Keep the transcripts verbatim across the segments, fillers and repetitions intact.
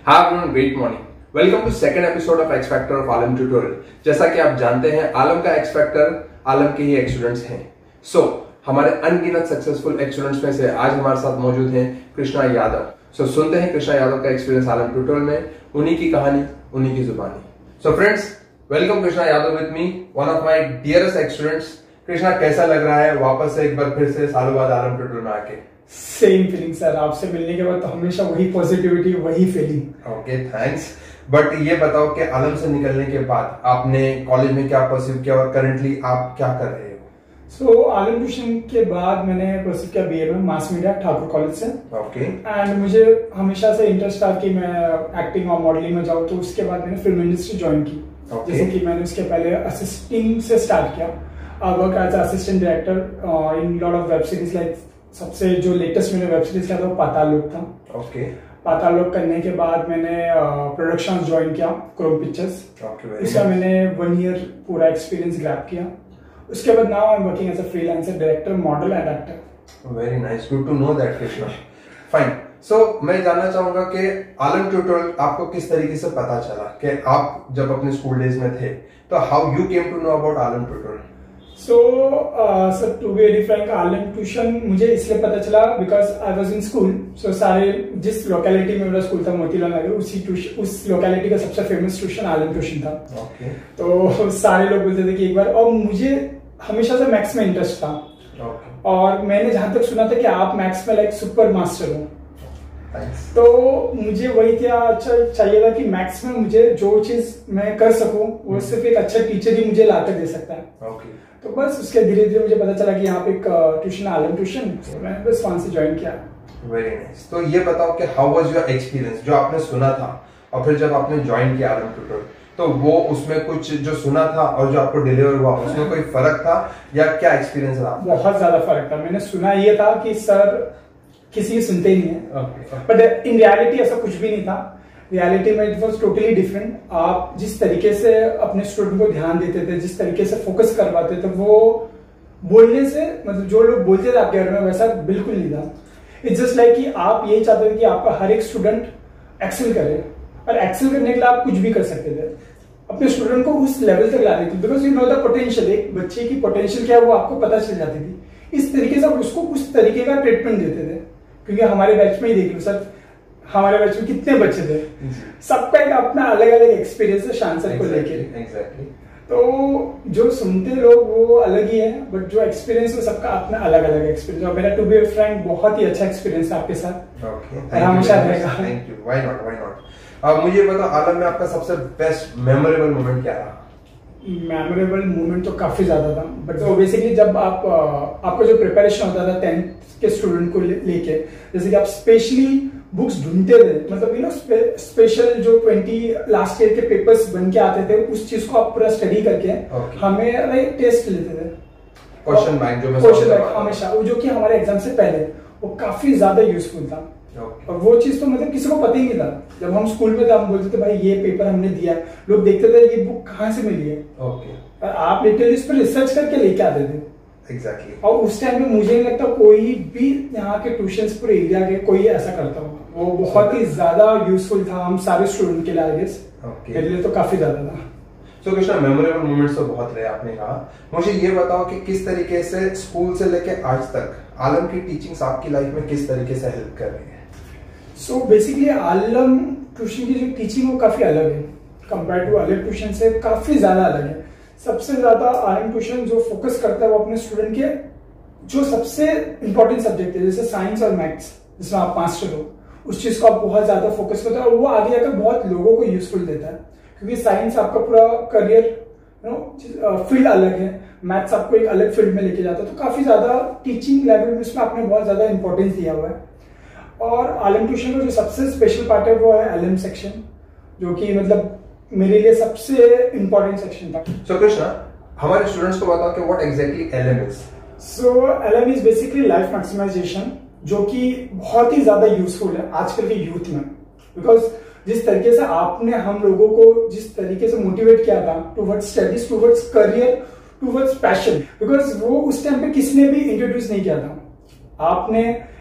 Hi everyone, great morning. Welcome to second episode of X Factor of Alam tutorial. जैसा कि आप जानते हैं, आलम का X Factor आलम के ही स्टूडेंट्स हैं। सो so, हमारे अनगिनत सक्सेसफुल स्टूडेंट्स में से आज हमारे साथ मौजूद हैं कृष्णा यादव। सो so, सुनते हैं कृष्णा यादव का एक्सपीरियंस आलम ट्यूटोरियल में, उन्हीं की कहानी, उन्हीं की जुबानी। So friends, welcome Krishna Yadav with me, one of my dearest students. Krishna, कैसा लग रहा है वापस से एक बार फिर से सालों बाद आलम ट्यूटोरियल में आके? सेम फीलिंग सर, आपसे मिलने के बाद तो हमेशा वही पॉजिटिविटी, वही फीलिंग। Okay, thanks. बट ये बताओ कि आलम से निकलने के बाद आपने कॉलेज में क्या परसीव किया और करंटली आप क्या कर रहे हो? सो so, आलम ट्यूशन के बाद मैंने परसीव किया बीए में मास मीडिया ठाकुर कॉलेज से। ओके। एंड मुझे हमेशा से इंटरेस्ट था कि मैं एक्टिंग और मॉडलिंग में जाऊँ, तो उसके बाद मैंने फिल्म इंडस्ट्री ज्वाइन की। okay. जैसे कि मैंने उसके पहले असिस्टिंग से स्टार्ट किया, work as assistant director in lot of web series. Like सबसे जो लेटेस्ट मैंने वेब सीरीज किया था वो पाताल लोक था। ओके। पाताल लोक करने के बाद मैंने प्रोडक्शन uh, ज्वाइन किया क्रोम पिक्चर्स। okay, इसका मैंने वन ईयर पूरा एक्सपीरियंस ग्रैब किया। उसके बाद now I am working as a freelancer, director, model and actor. Very nice, good to know that Krishna. Fine. So मैं जानना चाहूंगा कि आलम ट्यूटोरियल आपको किस तरीके से पता चला कि आप जब अपने स्कूल डेज में थे, तो how you came to know about Alam tutorial? So sir, to be very frank, Alam tuition मुझे इसलिए पता चला because I was in school. So सारे जिस लोकेलिटी में मेरा स्कूल था मोतीलाल नगर, उसी ट्यूशन उस लोकेलिटी का सबसे फेमस ट्यूशन आलम ट्यूशन था। okay. तो सारे लोग बोलते थे कि एक बार, और मुझे हमेशा से मैथ्स में इंटरेस्ट था। okay. और मैंने जहां तक सुना था कि आप मैथ्स में लाइक सुपर मास्टर हो। तो मुझे वही क्या अच्छा चाहिए था कि मैथ्स में मुझे जो चीज मैं कर सकूं वो सिर्फ एक अच्छा टीचर ही मुझे लाकर दे सकता है। okay. तो बस उसके धीरे धीरे मुझे पता चला कि यहाँ पे एक ट्यूशन आलम ट्यूशन, तो मैंने बस वहां से ज्वाइन किया। Very nice. तो ये बताओ कि हाउ वाज योर एक्सपीरियंस, जो आपने सुना था और फिर जब आपने ज्वाइन किया आलम ट्यूटोरियल, तो वो उसमें कुछ जो सुना था और जो आपको डिलीवर हुआ उसमें कोई फर्क था या क्या एक्सपीरियंस रहा? बहुत ज्यादा फर्क था। मैंने सुना ये था कि सर किसी की सुनते ही नहीं है, बट इन रियलिटी ऐसा कुछ भी नहीं था। रियलिटी में इट वाज टोटली डिफरेंट। आप जिस तरीके से अपने स्टूडेंट को ध्यान देते थे, जिस तरीके से फोकस करवाते थे, वो बोलने से मतलब जो लोग बोलते थे आपके बारे में वैसा बिल्कुल नहीं था। इट्स जस्ट लाइक कि आप यही चाहते थे कि आपका हर एक स्टूडेंट एक्सेल करे, और एक्सेल करने के लिए आप कुछ भी कर सकते थे, अपने स्टूडेंट को उस लेवल तक ला देते, because you know the potential. एक बच्चे की पोटेंशियल क्या है वो आपको पता चल जाती थी। इस तरीके से आप उसको उस तरीके का ट्रीटमेंट देते थे। क्योंकि हमारे बैच में ही देख लो सर, हमारे बैच में कितने बच्चे थे, सबका एक अपना अलग अलग एक्सपीरियंस है शान सर को लेके। एग्जैक्टली। तो जो सुनते लोग वो अलग ही है, बट जो एक्सपीरियंस है सबका अपना अलग अलग एक्सपीरियंस। और मेरा टू बी फ्रैंक बहुत ही अच्छा एक्सपीरियंस है आपके साथ। ओके, हमेशा रहेगा। Thank you. Why not, why not. अब मुझे बताओ, आलम में आपका सबसे बेस्ट मेमोरेबल मोमेंट क्या रहा? मेमोरेबल मोमेंट तो काफी ज्यादा था, बट तो बेसिकली जब आप आपका जो प्रिपरेशन होता था टेंथ के स्टूडेंट को लेके, जैसे कि आप स्पेशली बुक्स ढूंढते थे, मतलब यू नो स्पेशल जो ट्वेंटी लास्ट ईयर के पेपर्स बन के आते थे, उस चीज को आप पूरा स्टडी करके okay. हमें लाइक टेस्ट लेते थे। क्वेश्चन बैंक जो मैं क्वेश्चन बैंक हमेशा, वो जो कि हमारे एग्जाम से पहले, वो काफी ज्यादा यूजफुल था। Okay. और वो चीज तो मतलब किसी को पता ही नहीं था। जब हम स्कूल में थे हम बोलते थे भाई ये पेपर हमने दिया, लोग देखते थे ये बुक कहाँ से मिली है। okay. और आप लिटरली इस पर रिसर्च करके लेके आते थे। Exactly exactly. और उस टाइम में मुझे नहीं लगता कोई भी यहाँ के ट्यूशंस पूरे एरिया के कोई ऐसा करता होगा। वो बहुत ही ज्यादा यूजफुल था हम सारे स्टूडेंट के लिए, आई गेस मेरे लिए तो काफी ज्यादा था। तो so, कृष्णा, मेमोरेबल मोमेंट्स तो बहुत रहे आपने कहा। मुझे ये बताओ कि किस तरीके से स्कूल से लेके आज तक आलम की टीचिंग्स आपकी लाइफ में किस तरीके से हेल्प कर रही है? सो बेसिकली आलम ट्यूशन की जो टीचिंग वो काफी अलग है कंपेयर टू अदर ट्यूशन से, काफी ज्यादा अलग है। सबसे ज्यादा आलम ट्यूशन जो फोकस करता है वो अपने स्टूडेंट के जो सबसे इंपॉर्टेंट सब्जेक्ट है, जैसे साइंस और मैथ्स, जिसमें आप मास्टर हो, उस चीज को आप बहुत ज्यादा फोकस करते हैं, और वो आगे जाकर बहुत लोगों को यूजफुल देता है। क्योंकि साइंस आपका पूरा करियर यू नो फील्ड अलग है, मैथ्स आपको एक अलग फील्ड में लेके जाता है, तो काफी ज्यादा टीचिंग लेवल में इसमें आपने बहुत ज्यादा इंपॉर्टेंस दिया हुआ है। और आलम ट्यूशन का जो सबसे स्पेशल पार्ट है वो है एलएम सेक्शन, जो कि मतलब मेरे लिए सबसे इंपॉर्टेंट सेक्शन था। सो कृष्णा, हमारे स्टूडेंट्स को बताओ कि what exactly LM is? So LM is basically life maximization, जो कि बहुत ही ज्यादा यूजफुल है आजकल के यूथ में। बिकॉज जिस तरीके से आपने हम लोगों को जिस तरीके से मोटिवेट किया था towards studies, towards career, towards passion, because वो उस टाइम पे किसी ने भी इंट्रोड्यूस नहीं किया था। आपने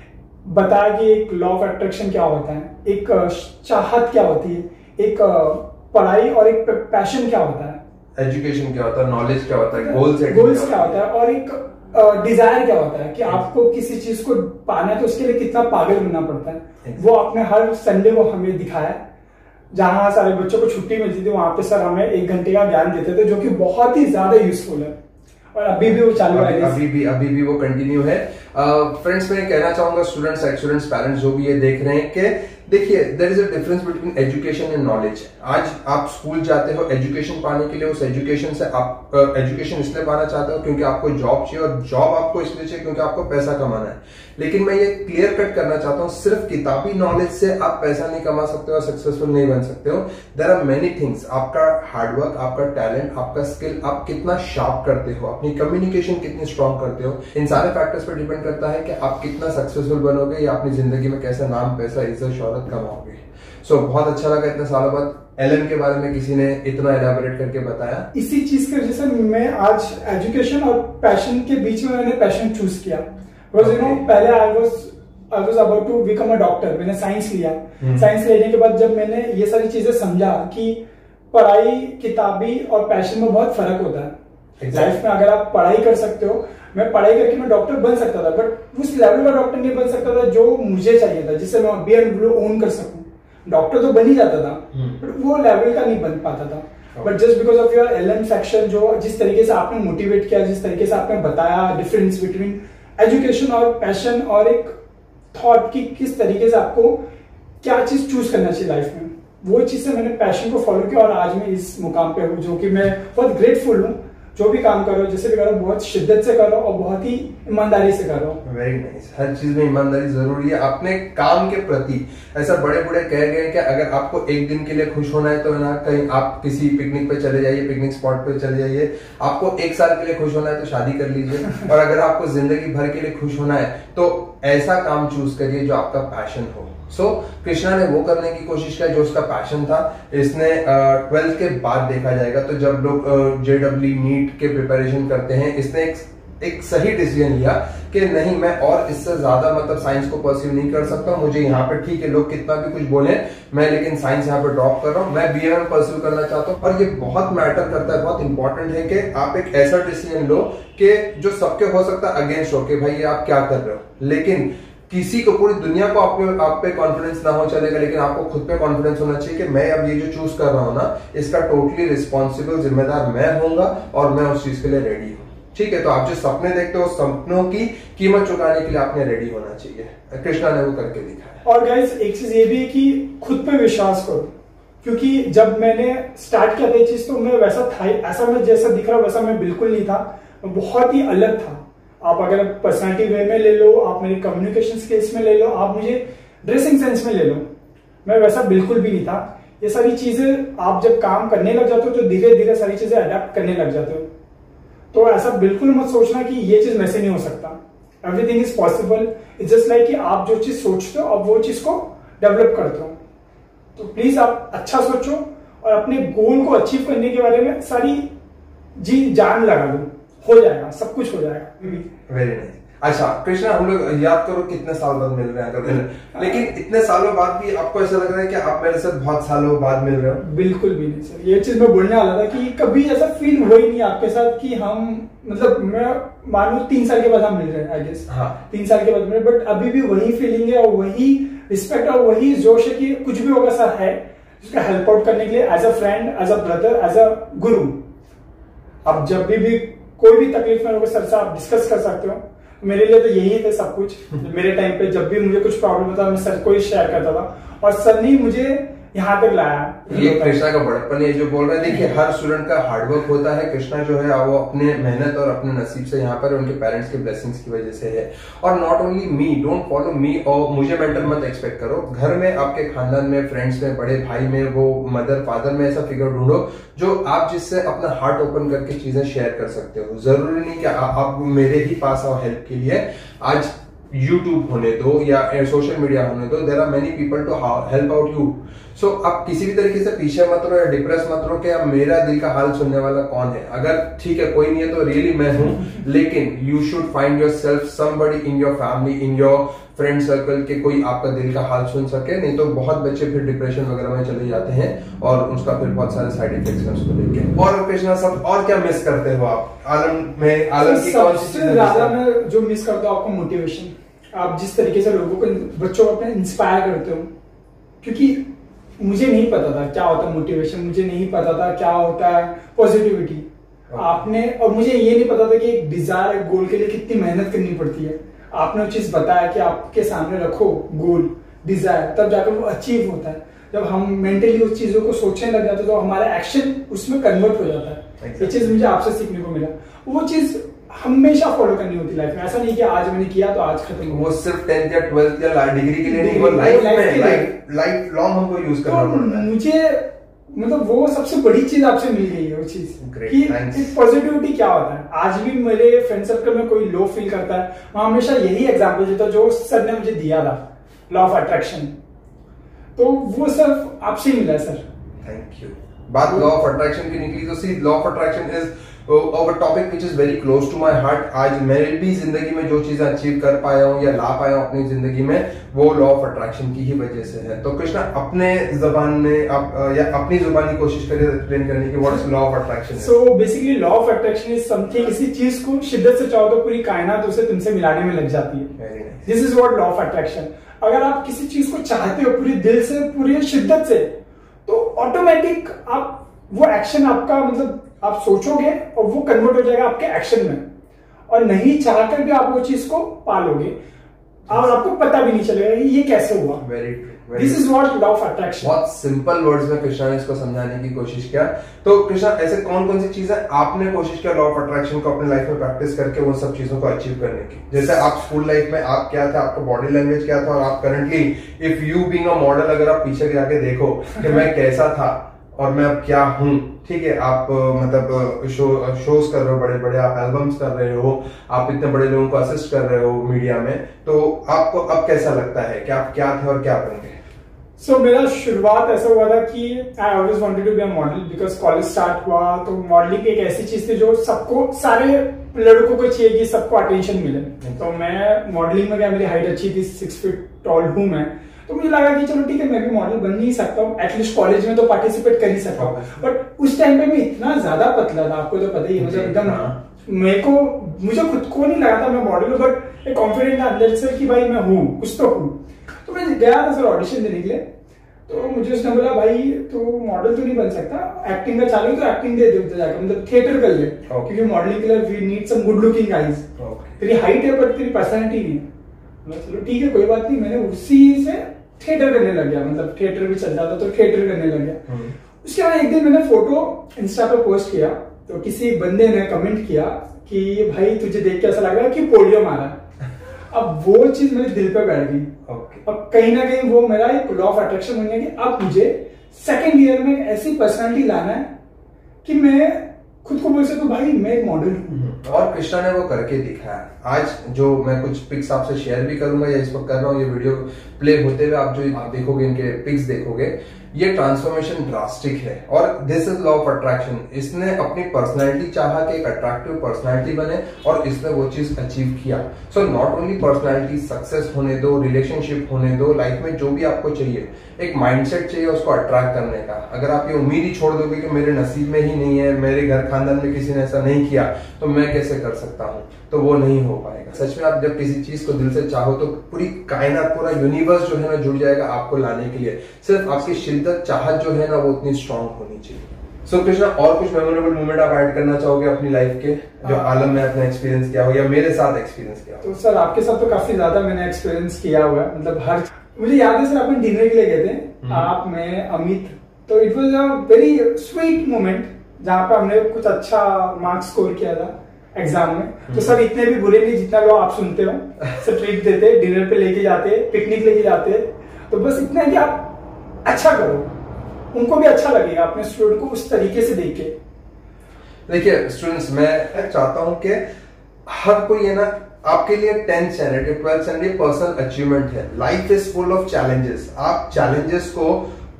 बताया कि एक लॉ ऑफ अट्रैक्शन क्या होता है, एक चाहत क्या होती है, एक पढ़ाई और एक पैशन क्या होता है, एजुकेशन क्या होता है, नॉलेज क्या होता है, गोल्स गोल्स क्या होता है, और एक डिजायर क्या होता है कि आपको किसी चीज को पाना है तो उसके लिए कितना पागल बनना पड़ता है। वो आपने हर संडे को हमें दिखाया, जहां सारे बच्चों को छुट्टी मिलती थी वहां पे सर हमें एक घंटे का ज्ञान देते थे, जो कि बहुत ही ज्यादा यूजफुल है और अभी भी वो चालू है, अभी भी अभी भी वो कंटिन्यू है। फ्रेंड्स uh, मैं कहना चाहूंगा स्टूडेंट्स, स्टूडेंट्स, पेरेंट्स जो भी ये देख रहे हैं कि देखिए there is a difference between education and knowledge. आज आप स्कूल जाते हो एजुकेशन पाने के लिए, उस एजुकेशन से आप एजुकेशन uh, इसलिए पाना चाहते हो क्योंकि आपको जॉब चाहिए, और जॉब आपको इसलिए चाहिए क्योंकि आपको पैसा कमाना है। लेकिन मैं ये क्लियर कट करना चाहता हूँ, सिर्फ किताबी नॉलेज से आप पैसा नहीं कमा सकते हो और सक्सेसफुल नहीं बन सकते हो। देयर आर मेनी थिंग्स, आपका हार्डवर्क, आपका टैलेंट, आपका स्किल, आप कितना शार्प करते हो, अपनी कम्युनिकेशन कितनी स्ट्रांग करते हो, इन सारे फैक्टर्स पर डिपेंड करता है कि आप कितना सक्सेसफुल बनोगे या अपनी जिंदगी में कैसा नाम, पैसा, इज्जत, शोहरत कमाओगे। सो so, बहुत अच्छा लगा इतने सालों बाद एलन के बारे में किसी ने इतना एलैबोरेट करके बताया। इसी चीज की वजह से मैं आज एजुकेशन और पैशन के बीच में मैंने पैशन चूज किया। बिकॉज यू नो पहले I was I was about to become a doctor, मैंने साइंस लिया। Science hmm. लेने के बाद जब मैंने ये सारी चीजें समझा कि पढ़ाई, किताबी और पैशन में बहुत फर्क होता है। exactly. लाइफ में अगर आप पढ़ाई कर सकते हो, मैं पढ़ाई करके मैं डॉक्टर बन सकता था, बट उस लेवल का डॉक्टर नहीं बन सकता था जो मुझे चाहिए था, जिससे मैं बी एंड ब्लू ओन कर सकूं। डॉक्टर तो बन ही जाता था, बट hmm. वो लेवल का नहीं बन पाता था। But just because of your L M section, जो जिस तरीके से आपने मोटिवेट किया, जिस तरीके से आपने बताया डिफरेंस बिटवीन एजुकेशन और पैशन, और एक थॉट की किस तरीके से आपको क्या चीज चूज करना चाहिए लाइफ में, वो चीज से मैंने पैशन को फॉलो किया और आज मैं इस मुकाम पे हूँ, जो कि मैं बहुत ग्रेटफुल हूँ। जो भी काम करो, जैसे भी करो, बहुत शिद्दत से करो और बहुत ही ईमानदारी से करो। Very nice. हर चीज में ईमानदारी जरूरी है अपने काम के प्रति। ऐसा बड़े बड़े कह गए कि अगर आपको एक दिन के लिए खुश होना है तो ना कहीं आप किसी पिकनिक पे चले जाइए, पिकनिक स्पॉट पे चले जाइए। आपको एक साल के लिए खुश होना है तो शादी कर लीजिए, और अगर आपको जिंदगी भर के लिए खुश होना है तो ऐसा काम चूज करिए जो आपका पैशन हो। सो so, कृष्णा ने वो करने की कोशिश किया जो उसका पैशन था। इसने ट्वेल्थ uh, के बाद देखा जाएगा तो जब लोग जे डब्ल्यू नीट के प्रिपरेशन करते हैं, इसने एक, एक सही डिसीजन लिया कि नहीं, मैं और इससे ज्यादा मतलब साइंस को परस्यू नहीं कर सकता। मुझे यहाँ पे ठीक है, लोग कितना भी कुछ बोले, मैं लेकिन साइंस यहाँ पे ड्रॉप कर रहा हूँ, मैं बी ए में परस्यू करना चाहता हूँ। और ये बहुत मैटर करता है, बहुत इंपॉर्टेंट है कि आप एक ऐसा डिसीजन लो कि जो सबके हो सकता है अगेंस्ट हो, कि भाई ये आप क्या कर रहे हो। लेकिन किसी को, पूरी दुनिया को आप पे आप पे कॉन्फिडेंस ना हो चलेगा, लेकिन आपको खुद पे कॉन्फिडेंस होना चाहिए कि मैं अब ये जो चूज कर रहा हूं ना, इसका टोटली रिस्पॉन्सिबल जिम्मेदार मैं होऊंगा और मैं उस चीज के लिए रेडी हूँ। ठीक है, तो आप जो सपने देखते हो, सपनों की कीमत चुकाने के लिए आपने रेडी होना चाहिए। कृष्णा ने वो करके दिखाया। और गाइस एक चीज ये भी है कि खुद पे विश्वास करो, क्योंकि जब मैंने स्टार्ट किया था ये चीज तो मैं वैसा था, ऐसा मैं जैसा दिख रहा वैसा मैं बिल्कुल नहीं था, बहुत ही अलग था। आप अगर पर्सनालिटी वे में ले लो, आप मेरी कम्युनिकेशन स्किल्स में ले लो, आप मुझे ड्रेसिंग सेंस में ले लो, मैं वैसा बिल्कुल भी नहीं था। ये सारी चीजें आप जब काम करने लग जाते हो तो धीरे धीरे सारी चीजें अडेप्ट करने लग जाते हो। तो ऐसा बिल्कुल मत सोचना कि ये चीज वैसे नहीं हो सकता। Everything is possible. It's just like कि आप जो चीज सोचते हो आप वो चीज को डेवलप करते हो। तो प्लीज आप अच्छा सोचो और अपने गोल को अचीव करने के बारे में सारी जी जान लगा दो, हो जाएगा, सब कुछ हो जाएगा। Very nice. अच्छा कृष्णा, हम लोग याद करो कितने साल बाद मिल रहे हैं अगर, लेकिन इतने सालों बाद भी आपको ऐसा लग रहा है कि आप मेरे साथ बहुत सालों बाद मिल रहे हो? बिल्कुल भी नहीं सर, ये चीज मैं बोलने वाला था कि कभी ऐसा फील हुआ ही नहीं आपके साथ कि हम, मतलब मैं मानू तीन साल के बाद हम मिल रहे हैं, आई गेस हाँ तीन साल के बाद मिल रहे, बट अभी भी वही फीलिंग है और वही रिस्पेक्ट और वही जोश है कि कुछ भी होगा सर है जिसका हेल्प आउट करने के लिए, as a friend, as a brother, as a guru. अब जब भी भी कोई भी तकलीफ में होगा सर से आप डिस्कस कर सकते हो। मेरे लिए तो यही थे सब कुछ। मेरे टाइम पे जब भी मुझे कुछ प्रॉब्लम होता मैं सर को ही शेयर करता था और सर ने मुझे यहाँ तक लाया। ये कृष्णा का बड़प्पन है जो बोल रहे हैं। देखिए हर स्टूडेंट का हार्डवर्क होता है। कृष्णा जो है वो अपने मेहनत और अपने नसीब से यहाँ पर, उनके पेरेंट्स के ब्लेसिंग्स की वजह से है। और not only me, don't follow me और मुझे मेंटर मत एक्सपेक्ट करो। घर में, आपके खानदान में, फ्रेंड्स में, बड़े भाई में, वो मदर फादर में ऐसा फिगर ढूंढो जो आप जिससे अपना हार्ट ओपन करके चीजें शेयर कर सकते हो। जरूरी नहीं कि आप मेरे ही पास आओ हेल्प के लिए। आज यूट्यूब होने दो या सोशल मीडिया होने दो, there are many people to help out you. So so, आप किसी भी तरीके से पीछे मत रहो या डिप्रेस मत रहो कि अब मेरा दिल का हाल सुनने वाला कौन है। अगर ठीक है कोई नहीं है तो रियली मैं हूं, लेकिन you should find yourself somebody in your family, in your friend circle के कोई आपका दिल का हाल सुन सके। नहीं तो बहुत बच्चे फिर डिप्रेशन वगैरह में चले जाते हैं और उसका फिर बहुत सारे साइड इफेक्ट्स हैं उसको लेके। और कृष्णा सब और क्या मिस करते हो आप आलम में? आलम की कौन सी चीज ज्यादा मैं जो मिस करता हूँ आपको मोटिवेशन। आप जिस तरीके से लोगों को, बच्चों को अपने इंस्पायर करते हो, क्योंकि मुझे नहीं पता था क्या होता है मोटिवेशन, मुझे नहीं पता था क्या होता है पॉजिटिविटी। आपने, और मुझे ये नहीं पता था कि एक डिजायर, एक गोल के लिए कितनी मेहनत करनी पड़ती है। आपने वो चीज बताया कि आपके सामने रखो गोल, डिजायर, तब जाकर वो अचीव होता है। जब हम मेंटली उस चीजों को सोचने लग जाते हैं तो हमारा एक्शन उसमें कन्वर्ट हो जाता है। ये चीज मुझे आपसे सीखने को मिला। वो चीज हमेशा फॉलो करनी होती लाइफ में। ऐसा नहीं कि आज मैंने किया तो आज खत्म हो। वो सिर्फ टेंथ या ट्वेल्थ या डिग्री के लिए नहीं, वो लाइफ में, लाइफ लाइफ लॉन्ग हमको यूज करना पड़ता है। मुझे मतलब वो सबसे बड़ी चीज आपसे मिल गई है, वो चीज कि पॉजिटिविटी क्या होता है। आज भी मेरे फ्रेंड सर्कल में कोई लो फील करता है, मैं हमेशा यही एग्जांपल देता हूं जो सर ने मुझे दिया था, लॉ ऑफ अट्रैक्शन। तो वो सिर्फ आपसे ही मिला है सर। Thank you. बात लॉ ऑफ अट्रैक्शन की निकली तो see, law of attraction is और topic which is very close to my heart. आज मेरी भी जिंदगी में जो चीजें अचीव कर पाया हूँ या ला पाया हूँ अपनी जिंदगी में, वो लॉ ऑफ अट्रैक्शन की ही वजह से है। तो कृष्णा अपने जबान में आप या अपनी जुबानी कोशिश करिए एक्सप्लेन करने की what is law of attraction. So basically law of attraction is something, किसी चीज को शिद्दत से चाहो तो पूरी कायनात उसे तुमसे मिलाने में लग जाती है। This is what law of attraction. अगर आप किसी चीज को चाहते हो पूरी दिल से, पूरी शिद्दत से, तो ऑटोमेटिक आप वो एक्शन आपका, मतलब आप सोचोगे और वो कन्वर्ट हो जाएगा आपके एक्शन में, और नहीं चाहकर भी आप वो चीज को पालोगे और आपको पता भी नहीं चलेगा ये कैसे हुआ। Very true. This is what law of attraction. बहुत सिंपल वर्ड्स में कृष्णा ने इसको समझाने की कोशिश किया। तो कृष्णा, ऐसे कौन कौन सी चीजें आपने कोशिश किया लॉ ऑफ अट्रैक्शन को अपने लाइफ में प्रैक्टिस करके वो सब चीजों को अचीव करने की? जैसे आप स्कूल लाइफ में आप क्या था, आपका बॉडी लैंग्वेज क्या था, और आप currently if you being a model, अगर आप पीछे जाके देखो कि मैं कैसा था और मैं अब क्या हूं, ठीक है, आप मतलब शो शोज कर रहे हो बड़े बड़े, आप एल्बम्स कर रहे हो, आप इतने बड़े लोगों को असिस्ट कर रहे हो मीडिया में, तो आपको अब कैसा लगता है कि आप क्या थे और क्या बन गए? सो so, मेरा शुरुआत ऐसा हुआ था कि I always wanted to be a model, because college start हुआ तो मॉडलिंग एक ऐसी चीज थी जो सबको, सारे लड़कों को चाहिए कि सबको अटेंशन मिले। तो मैं मॉडलिंग में, क्या मेरी हाइट अच्छी थी, सिक्स फीट टॉल हूं मैं, तो मुझे लगा कि चलो ठीक है मैं भी मॉडल बन नहीं सकता हूँ, एटलीस्ट कॉलेज में तो पार्टिसिपेट कर ही सकता हूँ। बट उस टाइम पे मैं इतना ज्यादा पतला था, आपको तो पता ही है, मतलब एकदम मेरे को, मुझे खुद को नहीं लगा था मैं मॉडल हूँ, बट एक कॉन्फिडेंट था अंदर से कि भाई मैं हूँ, कुछ तो हूँ। तो मैं गया था सर ऑडिशन देने के लिए, तो मुझे उसने बोला भाई तो मॉडल तो नहीं बन सकता, एक्टिंग का चालू तो एक्टिंग दे दे जाकर, मतलब थिएटर कर ले, क्योंकि मॉडलिंग के लिए we need some good looking guys. तेरी हाइट है पर तेरी पर्सनैलिटी नहीं है। चलो ठीक है कोई बात नहीं, मैंने उसी से थिएटर करने लग गया, मतलब थिएटर भी चल जाता तो थिएटर करने लग गया। उसके बाद एक दिन मैंने फोटो इंस्टा पे पोस्ट किया, तो किसी बंदे ने कमेंट किया कि भाई तुझे देख के ऐसा लग रहा है कि पोलियो मारा। अब वो चीज मेरे दिल पे बैठ गई। okay. अब कहीं ना कहीं वो मेरा एक लॉ ऑफ अट्रैक्शन बन गया कि अब मुझे सेकंड ईयर में ऐसी पर्सनालिटी लाना है कि मैं खुद को बोल सकूं भाई मैं एक मॉडल हूं। और कृष्णा ने वो करके दिखाया। आज जो मैं कुछ पिक्स आपसे शेयर भी करूंगा या इस वक्त कर रहा हूँ, ये वीडियो प्ले होते हुए आप जो आप देखोगे, इनके पिक्स देखोगे, ये ट्रांसफॉर्मेशन ड्रास्टिक है। और this is law of attraction. इसने अपनी पर्सनैलिटी चाहा कि एक अट्रैक्टिव पर्सनैलिटी बने और इसने वो चीज अचीव किया। So not only personality, success होने दो, रिलेशनशिप होने दो, लाइफ में जो भी आपको चाहिए, एक माइंडसेट चाहिए उसको अट्रैक्ट करने का। अगर आप ये उम्मीद ही छोड़ दोगे कि मेरे नसीब में ही नहीं है, मेरे घर खानदान में किसी ने ऐसा नहीं किया तो मैं कैसे कर सकता हूँ, तो वो नहीं हो पाएगा। सच में आप जब किसी चीज को दिल से चाहो तो पूरी कायनात, पूरा यूनिवर्स जो है ना जुड़ जाएगा आपको लाने के लिए। सिर्फ आपकी शिद्दत, चाहत जो है ना वो उतनी स्ट्रांग होनी चाहिए। सो so, कृष्णा, और कुछ मेमोरेबल मोमेंट आप ऐड करना चाहोगे अपनी लाइफ के, जो आलम में अपना एक्सपीरियंस किया हो या मेरे साथ एक्सपीरियंस किया हो? तो सर आपके साथ तो काफी ज्यादा मैंने एक्सपीरियंस किया हुआ है, मतलब हर, मुझे याद है सर अपन डिनर के लिए गए थे, आप, मैं, अमित, तो it was a very sweet moment जहाँ पे हमने कुछ अच्छा मार्क्स स्कोर किया था एग्जाम में। तो सर इतने भी बुरे नहीं जितना लोग आप सुनते हो। सर ट्रीट देते, डिनर पे लेके जाते, पिकनिक लेके जाते, तो बस इतना है कि आप अच्छा करो, उनको भी अच्छा लगेगा अपने स्टूडेंट को उस तरीके से देख के। देखिए स्टूडेंट्स, मैं चाहता हूं कि हर कोई है ना, आपके लिए tenth standard twelfth standard personal achievement है। Life is full of challenges. आप चैलेंजेस को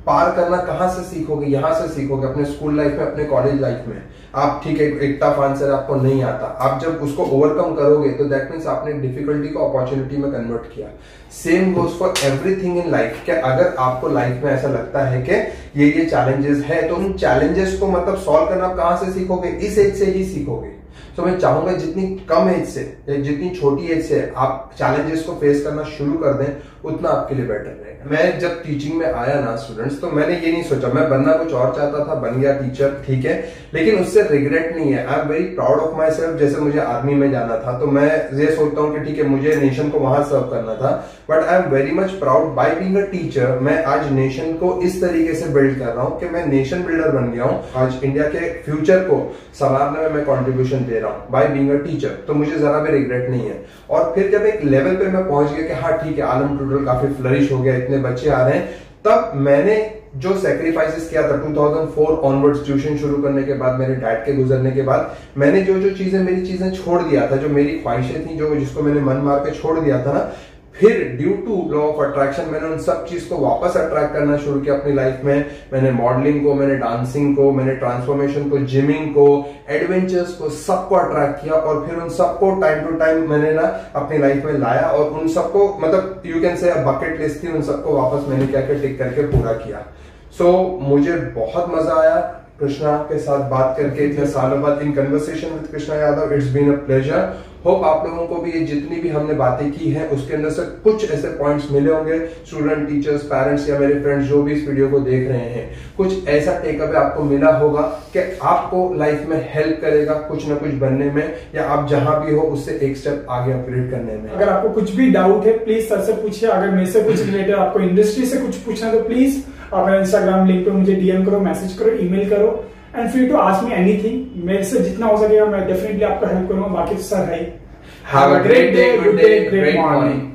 पार करना कहाँ से सीखोगे, यहाँ से सीखोगे, अपने स्कूल लाइफ में, अपने कॉलेज लाइफ में। आप ठीक है, एक टफ आंसर आपको नहीं आता, आप जब उसको ओवरकम करोगे तो दैट मीन्स आपने डिफिकल्टी को अपॉर्चुनिटी में कन्वर्ट किया। Same goes for everything in life. क्या अगर आपको लाइफ में ऐसा लगता है कि ये ये चैलेंजेस है, तो उन चैलेंजेस को मतलब सॉल्व करना आप कहाँ से सीखोगे, इस एज से ही सीखोगे। तो मैं चाहूंगा जितनी कम एज से या जितनी छोटी एज से आप चैलेंजेस को फेस करना शुरू कर दें, उतना आपके लिए बेटर रहेगा। मैं जब टीचिंग में आया ना स्टूडेंट्स, तो मैंने ये नहीं सोचा, मैं बनना कुछ और चाहता था, बन गया टीचर, ठीक है, लेकिन उससे रिग्रेट नहीं है। I am very proud of myself. जैसे मुझे आर्मी में जाना था तो मैं ये सोचता हूँ कि ठीक है, मुझे नेशन को वहां सर्व करना था, but I am very much proud by being a teacher. मैं आज नेशन को इस तरीके से बिल्ड कर रहा हूँ कि मैं नेशन बिल्डर बन गया हूँ। आज इंडिया के फ्यूचर को संवारने में मैं कॉन्ट्रीब्यूशन दे रहा हूँ बाय बीइंग अ टीचर। तो मुझे जरा भी रिग्रेट नहीं है। और फिर जब एक लेवल पे मैं पहुंच गया कि हाँ ठीक है, आलम ट्यूटोरियल काफी फ्लरिश हो गया, इतने बच्चे आ रहे हैं, तब मैंने जो सेक्रीफाइसेस किया था दो हज़ार चार ऑनवर्ड्स, ट्यूशन शुरू करने के बाद, मेरे डैड के गुजरने के बाद, मैंने जो जो चीजें मेरी चीजें छोड़ दिया था, जो मेरी ख्वाहिशें थी, जो जिसको मैंने मन मार के छोड़ दिया था ना, फिर due to law of attraction मैंने उन सब चीज को वापस अट्रैक्ट करना शुरू किया अपनी लाइफ में। मैंने मॉडलिंग को, मैंने डांसिंग को, मैंने ट्रांसफॉर्मेशन को, जिमिंग को, एडवेंचर्स को, सबको अट्रैक्ट किया। और फिर उन सबको टाइम टू टाइम मैंने ना अपनी लाइफ में लाया, और उन सबको मतलब you can say bucket list थी, उन सबको वापस मैंने क्या क्या टिक करके पूरा किया। सो so, मुझे बहुत मजा आया कृष्णा के साथ बात करके इतने सालों बाद, in conversation with Krishna Yadav. It's been a pleasure. Hope आप लोगों को भी ये जितनी भी हमने बातें की हैं उसके अंदर से कुछ ऐसे पॉइंट्स मिले होंगे। स्टूडेंट, टीचर्स, पेरेंट्स या मेरे फ्रेंड्स जो भी इस वीडियो को देख रहे हैं, कुछ ऐसा टेकअवे आपको मिला होगा कि आपको लाइफ में हेल्प करेगा कुछ ना कुछ बनने में, या आप जहां भी हो उससे एक स्टेप आगे अपग्रेड करने में। अगर आपको कुछ भी डाउट है प्लीज सर से पूछिए। अगर मेरे से कुछ रिलेटेड आपको इंडस्ट्री से कुछ पूछना है तो प्लीज आप मेरे इंस्टाग्राम लिंक पे मुझे डीएम करो, मैसेज करो, ईमेल करो, and free to ask me anything. मेरे से जितना हो सकेगा मैं डेफिनेटली आपको हेल्प करूंगा। बाकी सर है। Have a great day, good day, great morning.